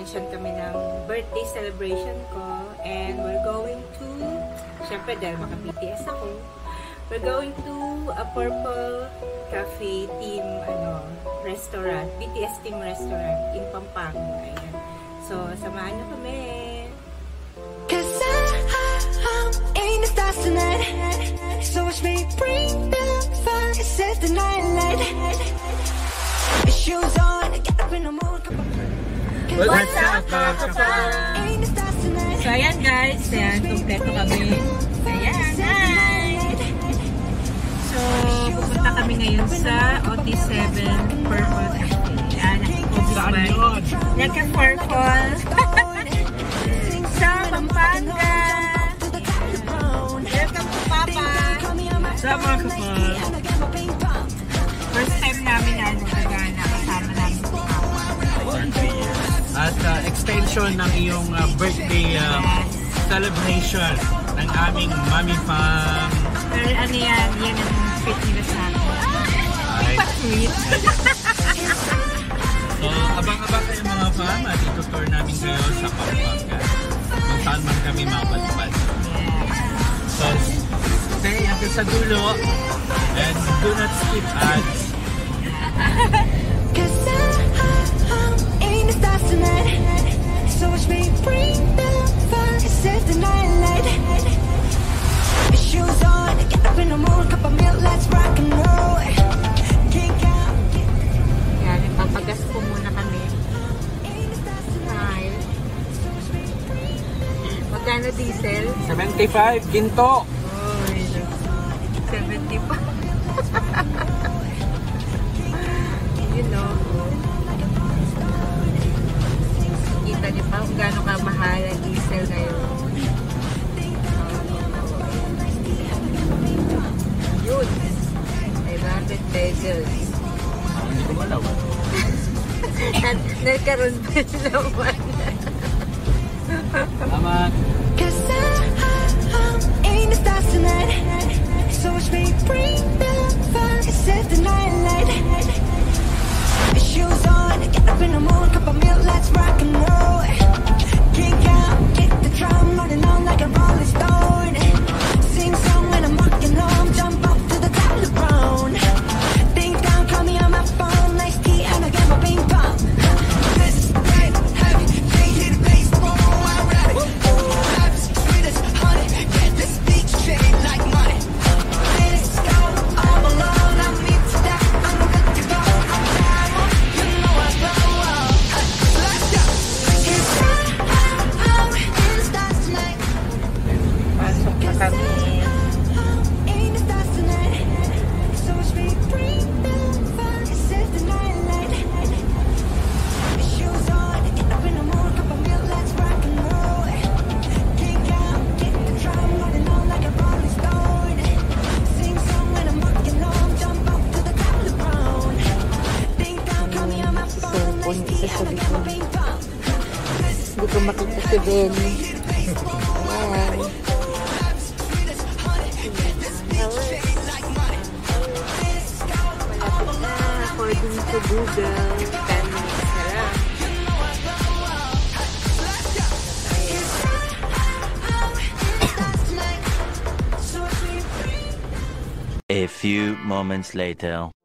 nag-function kami ng birthday celebration ko. And we're going to, syempre dahil maka-BTS ako, we're going to a Purple Cafe team restaurant, BTS team restaurant in Pampanga. Ayan. So, samahan niyo kami. Cause I'm in the stars tonight. So watch me bring the fire, set the night light. Shoes on, get up in the mood. What's up, mga kapal? So, ayan guys. Ayan, kompleto kami. Ayan, hi! So, pupunta kami ngayon sa OT7 Purple Cafe. Ayan, naka-purple. Sa Pampanga. Welcome to Papa. Sa mga kapal. First time namin na nagagana kasama namin si Papa. At extension ng iyong birthday celebration ng aming Mami Pam. Pero ano yan ang fit nila sa akin. Pa-sweet. So, abang-abang kayo mga Pam at itutour namin kayo sa Pampanga. Kung saan man kami mapadpad. So, stay until sa dulo and do not skip ads. Cause I'm in the stars tonight. So watch me bring the fire, set the night light. Shoes on, get up in the mood, cup of milk, let's rock and roll. Kick out. Yan, ipapagas po muna kami. Hi. Magkano diesel? 75, ginto! Uy, 75. You know. Kita niyo pa kung gaano kamahal ang diesel ngayon. Yun. 500 pesos. Hindi ko malaw. Nagkaroon pa naman. Salamat! Cause I'm in the stars tonight. So watch me bring the fire, set the night light. Shoes on, get up in the mood, cup of milk, let's rock and roll. Kick out, kick the drum, rolling on like a rolling stone. Sing song when I'm walking home, jump up to the top of the brown. Ding dong, call me on my phone, nice tea and I get my ping pong. This is great, heavy, can't hit the bass, boom, I'm ready. Ooh, life is sweet as honey, get this beat straight like money. Let's go, all alone, I'm me to that, I'm good to go. You know I go, let's go. Cause I'm in the stars tonight. Pasok na kami. In the stars tonight. So watch me bring the fire, set the night light. Shoes on, get up in the mood, cup of milk, let's rock and roll. Kick out, kick the drum, rolling on like a rolling stone. Sing song when I'm walking home, jump up to the top of the brown. Ding dong, call me on my phone, nice tea and I get my ping pong. Hindi ko makita si Bebe. Ayan. Malapit na. According to Google, 10 minutes na lang. A few moments later.